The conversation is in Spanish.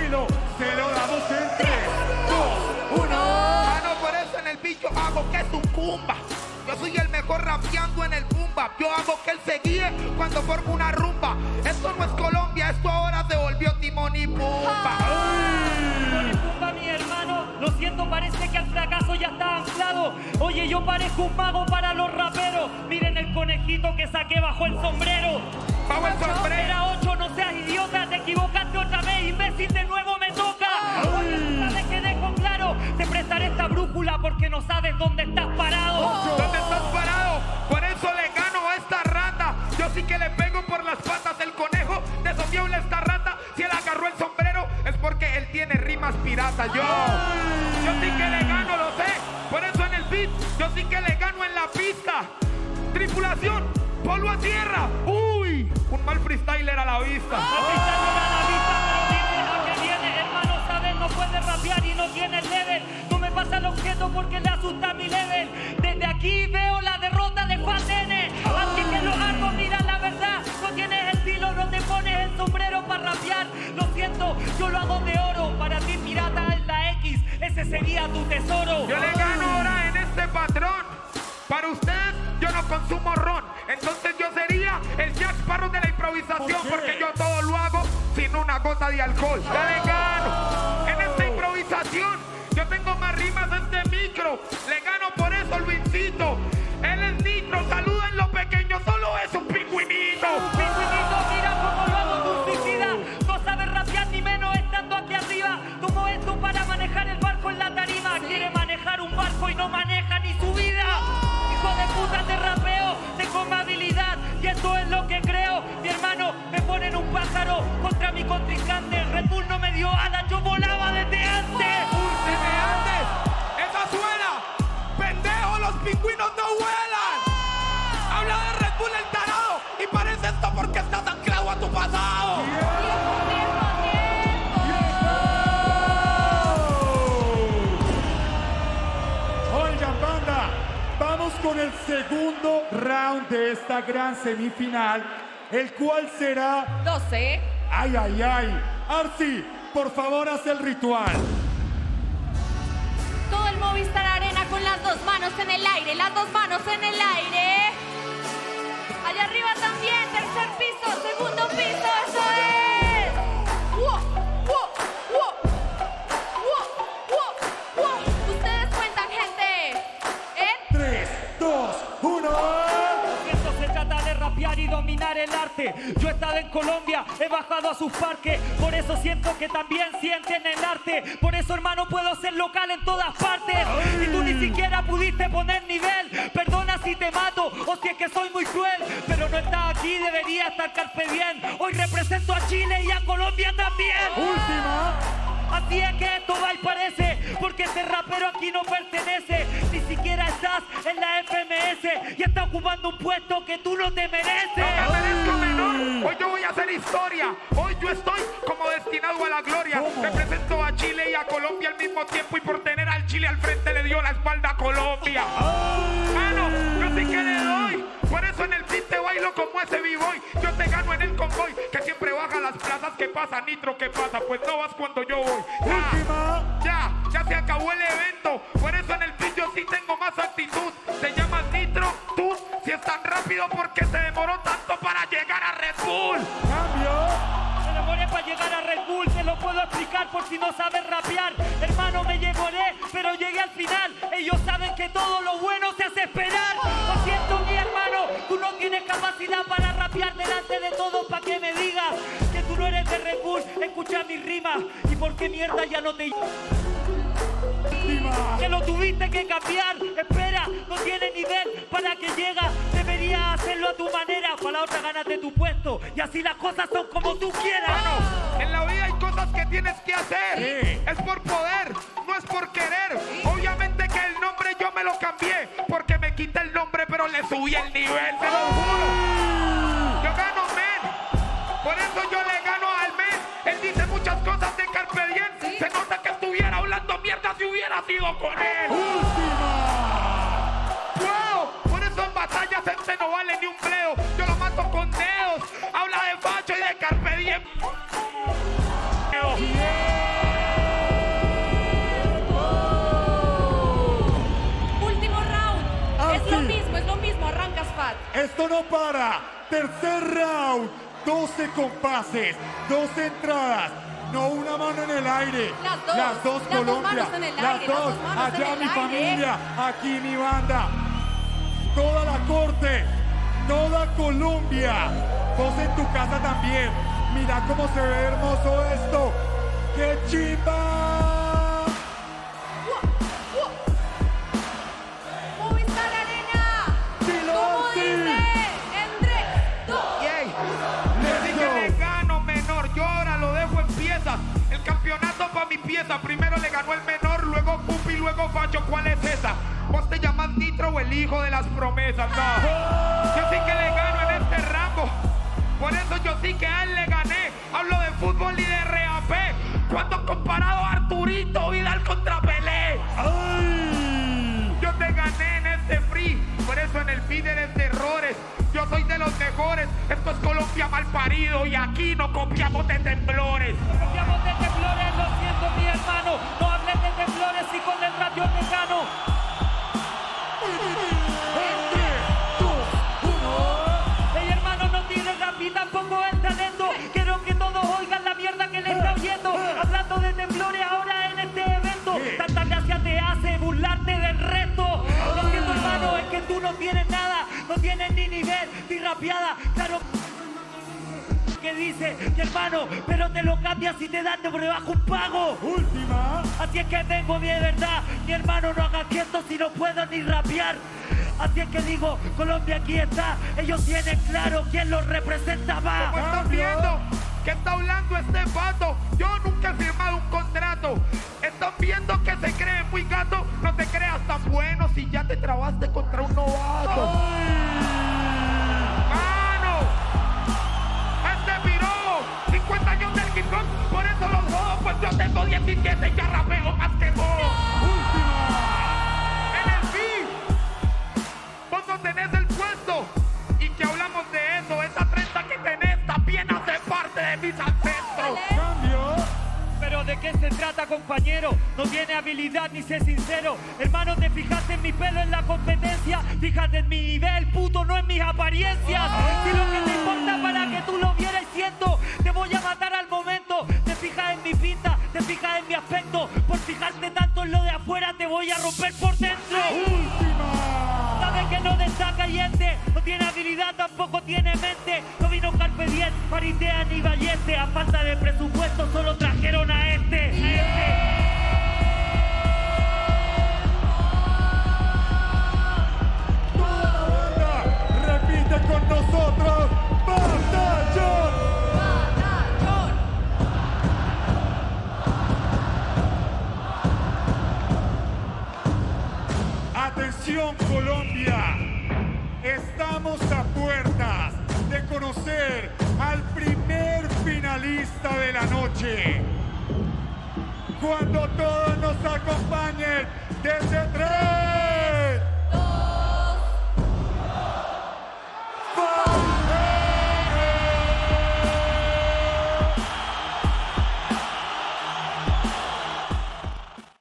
estilo, se lo damos en 3, 2, 1. Mano, por eso en el bicho hago que tu cumba. Yo soy el mejor rapeando en el bumba. Yo hago que él se guíe cuando formo una rumba. Esto no es Colombia, esto ahora se volvió Timón y Pumba. Timón y Pumba, mi hermano, lo siento, parece que al fracaso ya está anclado. Oye, yo parezco un mago para los raperos. Miren el conejito que saqué bajo el sombrero. Bajo el sombrero. Era 8, no seas idiota, te equivocaste otra vez, imbécil, de nuevo me toca. Oye, tú sabes que dejo claro, te prestaré esta brújula porque no sabes dónde estás parado. ¿Dónde estás parado? Por eso le gano a esta rata. Yo sí que le pego por las patas. El conejo desofiable esta rata. Si él agarró el sombrero es porque él tiene rimas pirata. Yo sí que le gano, lo sé. Por eso en el beat, yo sí que le gano en la pista. Tripulación, polvo a tierra. Uy, un mal freestyler a la vista. Hermano, sabes, no puede rapear y no tiene level. No me pasa el objeto porque le asusta mi level. Desde aquí veo la derrota de Juan N. Así que lo hago, mira la verdad. No tienes estilo, no te pones el sombrero para rapear. Lo siento, yo lo hago de oro. Para ti, pirata es la X, ese sería tu tesoro. Yo le gano ahora en este patrón. Para usted, yo no consumo ron. Entonces yo sería el Jack Sparrow de la improvisación. Porque yo todo lo hago sin una gota de alcohol. Yo le gano en esta improvisación. Yo tengo más rimas de este micro. Le gano por eso, Luisito. Él es Nitro, salúdenlo pequeño. Solo es un pingüinito. Un pingüinito, mira cómo lo hago, tu suicida. No sabes rapear ni menos estando aquí arriba. Tomo esto para manejar el barco en la tarima. Quiere manejar un barco y no maneja ni su vida. Hijo de puta, te rapeo, tengo más habilidad y esto es lo que creo. Mi hermano, me ponen un pájaro contra mi contrincante. Red Bull no me dio alas, yo volaba desde antes. ¡Últime antes! ¡Esa suena! ¡Pendejo, los pingüinos no vuelan! Habla de Red Bull el tarado y parece esto porque estás anclado a tu pasado. Oigan, banda, vamos con el segundo round de esta gran semifinal, el cual será... 12. ¡Ay, ay, ay! Arsi, por favor, haz el ritual. Todo el Movistar Arena con las dos manos en el aire, las dos manos en el aire. Allá arriba también, tercer piso, segundo piso, eso es. ¡Wow! ¡Wow! ¡Wow! ¡Wow! ¡Wow! ¡Wow! Ustedes cuentan, gente. 3, 2, 1. Esto se trata de rapear y dominar el arte. Yo he estado en Colombia, he bajado a sus parques. Por eso siento que también sienten el arte. Por eso, hermano, puedo ser local en todas partes. Y tú ni siquiera pudiste poner nivel. Perdona si te mato o si es que soy muy cruel. Pero no estás aquí, debería estar carpe diem. Hoy represento a Chile y a Colombia también. Última. Así es que esto va y parece, porque este rapero aquí no pertenece. Ni siquiera estás en la FMS y está ocupando un puesto que tú no te mereces. No me merezco menor. Hoy yo voy a hacer historia. Hoy yo estoy como destinado a la gloria. ¿Cómo? Represento a Chile y a Colombia al mismo tiempo. Y por tener al Chile al frente le dio la espalda a Colombia. Mano, yo sí que le doy. Por eso en el beat te bailo como ese b-boy. Yo te gano en el convoy, que siempre baja las plazas. ¿Qué pasa, Nitro? ¿Qué pasa? Pues no vas cuando yo voy. Última. Ya se acabó el evento. Por eso en el beat yo sí tengo más actitud. Se llama Nitro, tú. Si es tan rápido, porque se demoró tanto para llegar a Red Bull? Cambio. Me demoré para llegar a Red Bull, te lo puedo explicar por si no sabes rapear. Hermano, me demoré, pero llegué al final. Ellos saben que todo lo bueno se hace esperar. Lo siento, mi hermano, tú no tienes capacidad para rapear delante de todos. Pa' que me digas que tú no eres de Red Bull. Escucha mis rimas y por qué mierda ya no te... Que lo tuviste que cambiar. Espera, no tiene nivel para que llega. Deberías hacerlo a tu manera. Para la otra gánate tu puesto. Y así las cosas son como tú quieras. En la vida hay cosas que tienes que hacer. Sí. Es por poder, no es por querer. Obviamente que el nombre yo me lo cambié porque me quité el nombre, pero le subí el nivel. Te lo juro. Yo gano, men. Por eso yo le gano al men. Él dice muchas cosas de Carpe Diem. Se nota que estuviera hablando mierda si hubiera sido con él. ¡Wow! Por eso en batallas este no vale ni un pleo. Yo lo mato con dedos. Habla de facho y de Carpe Diem. Yeah. esto no para. Tercer round, 12 compases, 12 entradas. No una mano en el aire. Las dos Colombia. manos en el Las aire, dos. las dos manos Allá en el mi aire. familia, aquí mi banda. Toda la corte, toda Colombia. Vos en tu casa también. Mira cómo se ve hermoso esto. ¡Qué chimba! Movistar Arena. Dilo ¿Cómo así. dice? En 3, 2. Yay. Le dije le gano menor, yo ahora lo dejo en piezas. El campeonato para mi pieza. Primero le ganó el menor, luego Pupi, luego Facho. ¿Cuál es esa? ¿Vos te llamas Nitro o el hijo de las promesas? No. Yo sí que le gano en este rango. Por eso yo sí que a él le gané. Hablo de fútbol y de RAP. Cuando he comparado a Arturito Vidal contra Pelé. ¡Ay! Yo te gané en este free. Por eso en el feed eres de errores. Yo soy de los mejores. Esto es Colombia mal parido. Y aquí no copiamos de temblores. Copiamos de temblores, lo siento mi hermano. No hables de temblores y con el radio te gano. Ey hermano, no tiene rap y tampoco el talento. Quiero que todos oigan la mierda que le está oyendo. Hablando de temblores ahora en este evento. Tanta gracia te hace burlarte del resto. Lo siento hermano, es que tú no tienes nada. No tienes ni nivel, ni rapeada. Claro que dice que hermano, pero te lo cambias y te dan de por debajo un pago. Última. Así es que vengo de verdad, mi hermano, no hagas gestos si no puedo ni rapear. Así es que digo, Colombia aquí está, ellos tienen claro quién los representa más. Como están viendo que está hablando este vato, yo nunca he firmado un contrato. Están viendo que se cree muy gato, no te creas tan bueno si ya te trabaste contra un novato. ¡Mano! Este viró 50 años del hip hop, por eso los jodo, pues yo tengo 17 y ya rapeo más que vos. En el beat, vos no tenés el puesto. Y que hablamos de eso, esa 30 que tenés también hace parte de mis ancestros. Cambio. Pero ¿de qué se trata, compañero? No tiene habilidad ni sé sincero. Hermano, te fijaste en mi pelo en la competencia. Fíjate en mi nivel, puto, no en mis apariencias. Si lo que te importa para que tú lo vieras siendo, te voy a matar al momento. Te fijas en mi pinta, te fijas en mi aspecto. Por fijarte tanto en lo de afuera, te voy a romper por dentro. Sabes que no destaca y este no tiene habilidad, tampoco tiene mente. No vino Carpe Diem, Paritea ni Balleste. A falta de presupuesto solo trajeron a este. Toda la banda repite con nosotros. ¡Batallón! Batallón. Atención Colombia, estamos a puertas de conocer al primer finalista de la noche. Cuando todos nos acompañen desde 3.